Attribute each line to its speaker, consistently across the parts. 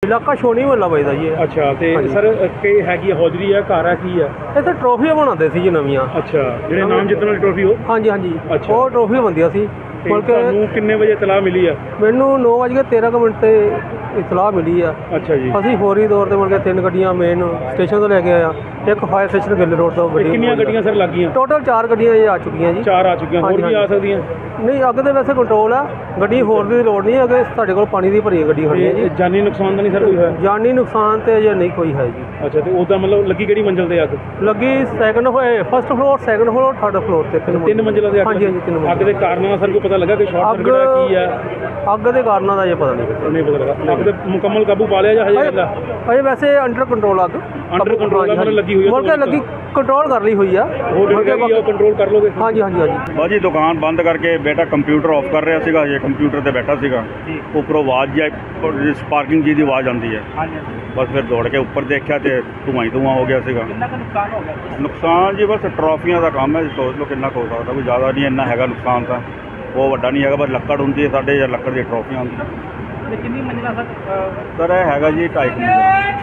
Speaker 1: ਇਲਾਕਾ ਛੋਣੀ ਮਹੱਲਾ ਪੈਂਦਾ ਜੀ ਇਹ।
Speaker 2: ਅੱਛਾ ਤੇ ਸਰ ਕੀ ਹੈਗੀ ਹੌਜਰੀ ਹੈ ਘਰ ਹੈ ਕੀ ਹੈ?
Speaker 1: ਇੱਥੇ ਟਰੋਫੀਆਂ ਬਣਾਉਂਦੇ ਸੀ ਜੀ ਨਵੀਆਂ।
Speaker 2: ਅੱਛਾ ਜਿਹੜੇ ਨਾਮ ਜਿੱਤਣ ਵਾਲੀ ਟਰੋਫੀ ਉਹ?
Speaker 1: ਹਾਂਜੀ ਹਾਂਜੀ
Speaker 2: ਅੱਛਾ।
Speaker 1: ਉਹ ਟਰੋਫੀ ਬਣਦੀਆਂ ਸੀ।
Speaker 2: ਤੁਹਾਨੂੰ ਕਿੰਨੇ ਵਜੇ ਇਤਲਾਹ ਮਿਲੀ ਆ?
Speaker 1: ਮੈਨੂੰ 9:13 ਤੇ ਇਤਲਾਹ ਮਿਲੀ ਆ।
Speaker 2: ਅੱਛਾ ਜੀ।
Speaker 1: ਅਸੀਂ ਫੌਰੀ ਤੌਰ ਤੇ 3 ਗੱਡੀਆਂ ਮੇਨ ਸਟੇਸ਼ਨ ਤੋਂ ਲੈ ਕੇ ਆਇਆ, ਇੱਕ ਫਾਇਰ ਸਟੇਸ਼ਨ ਗਿੱਲ ਰੋਡ ਤੋਂ ਗੱਡੀ।
Speaker 2: ਕਿੰਨੀਆਂ ਗੱਡੀਆਂ ਸਰ ਲੱਗੀਆਂ?
Speaker 1: ਟੋਟਲ 4 ਗੱਡੀਆਂ ਇਹ ਆ ਚੁੱਕੀਆਂ ਜੀ।
Speaker 2: 4 ਆ ਚੁੱਕੀਆਂ, ਹੋਰ ਵੀ ਆ ਸਕਦੀਆਂ?
Speaker 1: ਨਹੀਂ, ਅੱਗ ਦੇ ਵੈਸੇ ਕੰਟਰੋਲ ਆ, ਗੱਡੀ ਹੋਰ ਦੀ ਲੋੜ ਨਹੀਂ। ਅੱਗੇ ਸਾਡੇ ਕੋਲ ਪਾਣੀ ਦੀ ਭਰੀ ਗੱਡੀ ਖੜੀ ਹੈ ਜੀ।
Speaker 2: ਜਾਨੀ ਨੁਕਸਾਨ ਤਾਂ ਨਹੀਂ ਸਰ ਕੋਈ ਹੋਇਆ?
Speaker 1: ਜਾਨੀ ਨੁਕਸਾਨ ਤੇ ਅਜੇ ਨਹੀਂ ਕੋਈ ਹੈ ਜੀ।
Speaker 2: ਅੱਛਾ ਤੇ ਉਹਦਾ ਮਤਲਬ ਲੱਗੀ ਕਿਹੜੀ ਮੰਜ਼ਿਲ ਤੇ ਅੱਗ
Speaker 1: ਲੱਗੀ? First floor, second floor, third floor ਤੇ
Speaker 2: 3 ਮੰਜ਼ਿਲਾਂ ਦੇ?
Speaker 1: ਹਾਂਜੀ ਹਾਂਜੀ 3 ਮੰਜ਼ਿਲ।
Speaker 2: ਅੱਗ ਦੇ ਕਾਰਨਾਂ ਦਾ ਸਰ ਕੋਈ ਪਤਾ ਲੱਗਾ ਕਿ ਸ਼ਾਰਟ ਸਰਕਟ ਹੈ ਕੀ ਹੈ?
Speaker 1: ਅੱਗ ਦੇ ਕਾਰਨਾਂ ਦਾ ਇਹ ਪਤਾ ਨਹੀਂ
Speaker 2: ਪਤਾ ਲੱਗਾ। ਅੱਗ ਦੇ ਮੁਕੰਮਲ ਕਾਬੂ ਪਾ ਲਿਆ ਜਾਂ ਹਜੇ?
Speaker 1: ਅਜੇ ਵੈਸੇ ਅੰਡਰ ਕੰਟਰੋਲ ਅੱਗ।
Speaker 2: ਅੰਡਰ ਕੰਟਰੋਲ ਹੈ, ਲੱਗੀ ਹੋਈ ਹੈ?
Speaker 1: ਲੱਗੀ ਕੰਟਰੋਲ ਕਰ ਲਈ ਹੋਈ ਆ।
Speaker 2: ਉਹ ਕੰਟਰੋਲ ਕਰ ਲੋਗੇ?
Speaker 1: ਹਾਂਜੀ ਹਾਂਜੀ ਹਾਂਜੀ।
Speaker 3: ਬਾਜੀ ਦੁਕਾਨ ਬੰਦ ਕਰਕੇ ਬੇਟਾ ਕੰਪਿਊਟਰ ਆਫ ਕਰ ਰਿਹਾ ਸੀਗਾ, ਜੇ ਕੰਪਿਊਟਰ ਤੇ ਬੈਠਾ ਸੀਗਾ, ਉੱਪਰੋਂ ਆਵਾਜ਼ ਜਾਂ ਸਪਾਰਕਿੰਗ ਜੀ ਦੀ ਆਵਾਜ਼ ਆਉਂਦੀ ਹੈ। ਬਸ ਫਿਰ ਦੌੜ ਕੇ ਉੱਪਰ ਦੇਖਿਆ ਤੇ ਧੂੰਆਂ ਹੀ ਧੂੰਆਂ ਹੋ ਗਿਆ ਸੀਗਾ।
Speaker 1: ਕਿੰਨਾ ਕੁ ਨੁਕਸਾਨ ਹੋ ਗਿਆ?
Speaker 3: ਨੁਕਸਾਨ ਜੀ ਬਸ ਟਰਾਫੀਆਂ ਦਾ ਕੰਮ ਹੈ, ਸੋਚ ਲਓ ਕਿੰਨਾ ਕੁ ਹੋ ਸਕਦਾ, ਕੋਈ ਜ਼ਿਆਦਾ ਨਹੀਂ ਇੰਨਾ ਹੈਗਾ ਨੁਕਸਾਨ ਤਾਂ, ਬਹੁਤ ਵੱਡਾ ਨਹੀਂ ਹੈਗਾ। ਬਸ ਲੱਕੜ ਹੁੰਦੀ ਹੈ ਸਾਡੇ, ਜਾਂ ਲੱਕੜ ਦੀਆਂ ਟਰਾਫੀਆਂ ਹੁੰਦੀਆਂ।
Speaker 1: ਕਿੰਨੀ ਮੰਜ਼ਿਲਾ
Speaker 3: ਸਰ ਇਹ ਹੈਗਾ ਜੀ 2.5 ਮੰਜ਼ਿਲ।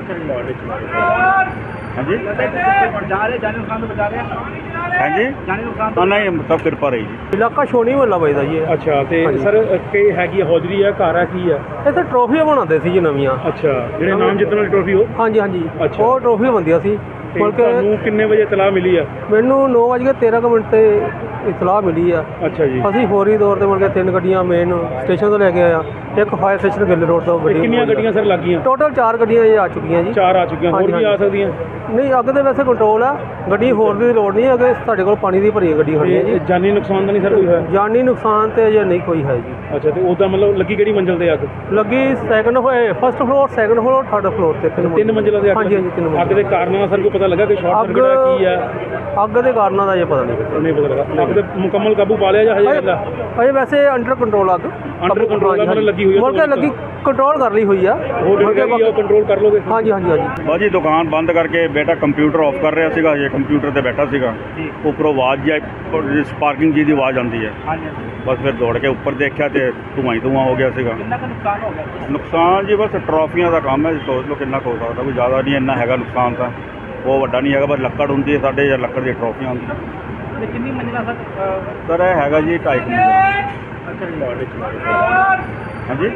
Speaker 3: ਹਾਂਜੀ ਹਾਂਜੀ ਨਹੀਂ, ਮਤਲਬ ਕਿਰਪਾ ਰਹੀ ਜੀ।
Speaker 1: ਇਲਾਕਾ ਛੋਣੀ ਮਹੱਲਾ ਪੈਂਦਾ ਜੀ ਇਹ।
Speaker 2: ਅੱਛਾ ਤੇ ਸਰ ਕੀ ਹੈਗੀ ਹੌਜਰੀ ਹੈ ਘਰ ਹੈ ਕੀ ਹੈ?
Speaker 1: ਇੱਥੇ ਟਰੋਫੀਆਂ ਬਣਾਉਂਦੇ ਸੀ ਜੀ ਨਵੀਆਂ।
Speaker 2: ਅੱਛਾ ਜਿਹੜੇ ਨਾਮ ਜਿੱਤਣ ਵਾਲੀ ਟਰੋਫੀ ਉਹ?
Speaker 1: ਹਾਂਜੀ ਹਾਂਜੀ
Speaker 2: ਅੱਛਾ।
Speaker 1: ਉਹ ਟਰੋਫੀਆਂ ਬਣਦੀਆਂ ਸੀ।
Speaker 2: ਤੁਹਾਨੂੰ ਕਿੰਨੇ ਵਜੇ ਇਤਲਾਹ ਮਿਲੀ ਆ?
Speaker 1: ਮੈਨੂੰ 9:13 ਤੇ ਇਤਲਾਹ ਮਿਲੀ ਆ।
Speaker 2: ਅੱਛਾ ਜੀ।
Speaker 1: ਅਸੀਂ ਫੌਰੀ ਤੌਰ ਤੇ 3 ਗੱਡੀਆਂ ਮੇਨ ਸਟੇਸ਼ਨ ਤੋਂ ਲੈ ਕੇ ਆਇਆ, ਇੱਕ ਫਾਇਰ ਸਟੇਸ਼ਨ ਗਿੱਲ ਰੋਡ ਤੋਂ ਗੱਡੀ।
Speaker 2: ਕਿੰਨੀਆਂ ਗੱਡੀਆਂ ਸਰ ਲੱਗੀਆਂ?
Speaker 1: ਟੋਟਲ 4 ਗੱਡੀਆਂ ਇਹ ਆ ਚੁੱਕੀਆਂ ਜੀ।
Speaker 2: 4 ਆ ਚੁੱਕੀਆਂ, ਹੋਰ ਵੀ ਆ ਸਕਦੀਆਂ?
Speaker 1: ਨਹੀਂ, ਅੱਗ ਦੇ ਵੈਸੇ ਕੰਟਰੋਲ ਆ, ਗੱਡੀ ਹੋਰ ਦੀ ਲੋੜ ਨਹੀਂ। ਅੱਗੇ ਸਾਡੇ ਕੋਲ ਪਾਣੀ ਦੀ ਭਰੀ ਗੱਡੀ ਖੜੀ ਹੈ ਜੀ।
Speaker 2: ਜਾਨੀ ਨੁਕਸਾਨ ਤਾਂ ਨਹੀਂ ਸਰ ਕੋਈ ਹੋਇਆ?
Speaker 1: ਜਾਨੀ ਨੁਕਸਾਨ ਤੇ ਅਜੇ ਨਹੀਂ ਕੋਈ ਹੈ ਜੀ।
Speaker 2: ਅੱਛਾ ਤੇ ਉਹਦਾ ਮਤਲਬ ਲੱਗੀ ਕਿਹੜੀ ਮੰਜ਼ਿਲ ਤੇ ਅੱਗ?
Speaker 1: ਲੱਗੀ first floor, second floor, third floor ਤੇ
Speaker 2: 3 ਮੰਜ਼ਿਲਾਂ ਦੇ?
Speaker 1: ਹਾਂਜੀ ਹਾਂਜੀ 3 ਮੰਜ਼ਿਲ।
Speaker 2: ਅੱਗ ਦੇ ਕਾਰਨਾਂ ਦਾ ਸਰ ਕੋਈ ਪਤਾ ਲੱਗਾ ਕਿ ਸ਼ਾਰਟ ਸਰਕਟ ਹੈ ਕੀ ਹੈ?
Speaker 1: ਅੱਗ ਦੇ ਕਾਰਨਾਂ ਦਾ ਇਹ ਪਤਾ ਨਹੀਂ
Speaker 2: ਪਤਾ ਲੱਗਾ। ਅੱਗ ਦੇ ਮੁਕੰਮਲ ਕਾਬੂ ਪਾ ਲਿਆ ਜਾਂ ਹਜੇ?
Speaker 1: ਅਜੇ ਵੈਸੇ ਅੰਡਰ ਕੰਟਰੋਲ ਅੱਗ।
Speaker 2: ਅੰਡਰ ਕੰਟਰੋਲ ਹੈ, ਲੱਗੀ ਹੋਈ ਹੈ?
Speaker 1: ਲੱਗੀ ਕੰਟਰੋਲ ਕਰ ਲਈ ਹੋਈ ਆ।
Speaker 2: ਉਹ ਕੰਟਰੋਲ ਕਰ ਲੋਗੇ?
Speaker 1: ਹਾਂਜੀ ਹਾਂਜੀ ਹਾਂਜੀ।
Speaker 3: ਬਾਜੀ ਦੁਕਾਨ ਬੰਦ ਕਰਕੇ ਬੇਟਾ ਕੰਪਿਊਟਰ ਆਫ ਕਰ ਰਿਹਾ ਸੀਗਾ, ਜੇ ਕੰਪਿਊਟਰ ਤੇ ਬੈਠਾ ਸੀਗਾ, ਉੱਪਰੋਂ ਆਵਾਜ਼ ਜਾਂ ਸਪਾਰਕਿੰਗ ਜੀ ਦੀ ਆਵਾਜ਼ ਆਉਂਦੀ ਹੈ। ਬਸ ਫਿਰ ਦੌੜ ਕੇ ਉੱਪਰ ਦੇਖਿਆ ਤੇ ਧੂੰਆਂ ਹੀ ਧੂੰਆਂ ਹੋ ਗਿਆ ਸੀਗਾ।
Speaker 1: ਕਿੰਨਾ ਕੁ ਨੁਕਸਾਨ ਹੋ ਗਿਆ?
Speaker 3: ਨੁਕਸਾਨ ਜੀ ਬਸ ਟਰਾਫੀਆਂ ਦਾ ਕੰਮ ਹੈ, ਸੋਚ ਲਓ ਕਿੰਨਾ ਕੁ ਹੋ ਸਕਦਾ, ਕੋਈ ਜ਼ਿਆਦਾ ਨਹੀਂ ਇੰਨਾ ਹੈਗਾ ਨੁਕਸਾਨ ਤਾਂ, ਬਹੁਤ ਵੱਡਾ ਨਹੀਂ ਹੈਗਾ। ਬਸ ਲੱਕੜ ਹੁੰਦੀ ਹੈ ਸਾਡੇ, ਜਾਂ ਲੱਕੜ ਦੀਆਂ ਟਰਾਫੀਆਂ ਹੁੰਦੀਆਂ।
Speaker 1: ਕਿੰਨੀ ਮੰਜ਼ਿਲਾ ਸਰ?
Speaker 3: ਸਰ ਇਹ ਹੈਗਾ ਜੀ 2.5 ਮੰਜ਼ਿਲ। ਹਾਂਜੀ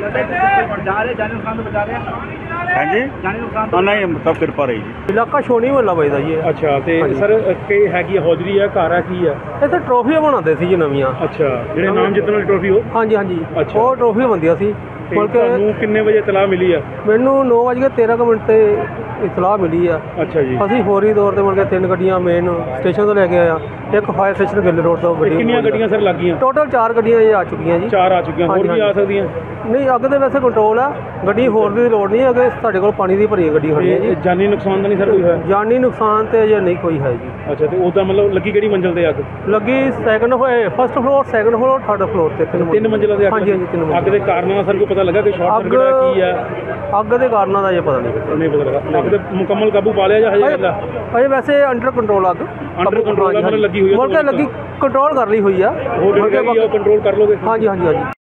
Speaker 3: ਹਾਂਜੀ ਨਹੀਂ, ਮਤਲਬ ਕਿਰਪਾ ਰਹੀ ਜੀ।
Speaker 1: ਇਲਾਕਾ ਛੋਣੀ ਮਹੱਲਾ ਪੈਂਦਾ ਜੀ ਇਹ।
Speaker 2: ਅੱਛਾ ਤੇ ਸਰ ਕੀ ਹੈਗੀ ਹੌਜਰੀ ਹੈ ਘਰ ਹੈ ਕੀ ਹੈ?
Speaker 1: ਇੱਥੇ ਟਰੋਫੀਆਂ ਬਣਾਉਂਦੇ ਸੀ ਜੀ ਨਵੀਆਂ।
Speaker 2: ਅੱਛਾ ਜਿਹੜੇ ਨਾਮ ਜਿੱਤਣ ਵਾਲੀ ਟਰੋਫੀ ਉਹ?
Speaker 1: ਹਾਂਜੀ ਹਾਂਜੀ
Speaker 2: ਅੱਛਾ।
Speaker 1: ਉਹ ਟਰੋਫੀਆਂ ਬਣਦੀਆਂ ਸੀ।
Speaker 2: ਤੁਹਾਨੂੰ ਕਿੰਨੇ ਵਜੇ ਇਤਲਾਹ ਮਿਲੀ ਆ?
Speaker 1: ਮੈਨੂੰ 9:13 ਤੇ ਇਤਲਾਹ ਮਿਲੀ ਆ।
Speaker 2: ਅੱਛਾ ਜੀ।
Speaker 1: ਅਸੀਂ ਫੌਰੀ ਤੌਰ ਤੇ 3 ਗੱਡੀਆਂ ਮੇਨ ਸਟੇਸ਼ਨ ਤੋਂ ਲੈ ਕੇ ਆਇਆ, ਇੱਕ ਫਾਇਰ ਸਟੇਸ਼ਨ ਗਿੱਲ ਰੋਡ ਤੋਂ ਗੱਡੀ।
Speaker 2: ਕਿੰਨੀਆਂ ਗੱਡੀਆਂ ਸਰ ਲੱਗੀਆਂ?
Speaker 1: ਟੋਟਲ 4 ਗੱਡੀਆਂ ਇਹ ਆ ਚੁੱਕੀਆਂ ਜੀ।
Speaker 2: 4 ਆ ਚੁੱਕੀਆਂ, ਹੋਰ ਵੀ ਆ ਸਕਦੀਆਂ?
Speaker 1: ਨਹੀਂ, ਅੱਗ ਦੇ ਵੈਸੇ ਕੰਟਰੋਲ ਆ, ਗੱਡੀ ਹੋਰ ਦੀ ਲੋੜ ਨਹੀਂ। ਅੱਗੇ ਸਾਡੇ ਕੋਲ ਪਾਣੀ ਦੀ ਭਰੀ ਗੱਡੀ ਖੜੀ ਹੈ ਜੀ।
Speaker 2: ਜਾਨੀ ਨੁਕਸਾਨ ਤਾਂ ਨਹੀਂ ਸਰ ਕੋਈ ਹੋਇਆ?
Speaker 1: ਜਾਨੀ ਨੁਕਸਾਨ ਤੇ ਅਜੇ ਨਹੀਂ ਕੋਈ ਹੈ ਜੀ।
Speaker 2: ਅੱਛਾ ਤੇ ਉਹਦਾ ਮਤਲਬ ਲੱਗੀ ਕਿਹੜੀ ਮੰਜ਼ਿਲ ਤੇ ਅੱਗ?
Speaker 1: ਲੱਗੀ first floor, second floor, third floor ਤੇ
Speaker 2: 3 ਮੰਜ਼ਿਲਾਂ ਦੇ?
Speaker 1: ਹਾਂਜੀ ਹਾਂਜੀ 3 ਮੰਜ਼ਿਲ।
Speaker 2: ਅੱਗ ਦੇ ਕਾਰਨਾਂ ਦਾ ਸਰ ਕੋਈ ਪਤਾ ਲੱਗਾ ਕਿ ਸ਼ਾਰਟ ਸਰਕਟ ਹੈ ਕੀ ਹੈ?
Speaker 1: ਅੱਗ ਦੇ ਕਾਰਨਾਂ ਦਾ ਇਹ ਪਤਾ ਨਹੀਂ
Speaker 2: ਪਤਾ ਲੱਗਾ। ਅੱਗ ਦੇ ਮੁਕੰਮਲ ਕਾਬੂ ਪਾ ਲਿਆ ਜਾਂ ਹਜੇ?
Speaker 1: ਅਜੇ ਵੈਸੇ ਅੰਡਰ ਕੰਟਰੋਲ ਅੱਗ।
Speaker 2: ਅੰਡਰ ਕੰਟਰੋਲ ਹੈ, ਲੱਗੀ ਹੋਈ ਹੈ?
Speaker 1: ਲੱਗੀ ਕੰਟਰੋਲ ਕਰ ਲਈ ਹੋਈ ਆ।
Speaker 2: ਉਹ ਕੰਟਰੋਲ ਕਰ ਲੋਗੇ?
Speaker 1: ਹਾਂਜੀ ਹਾਂਜੀ ਹਾਂਜੀ।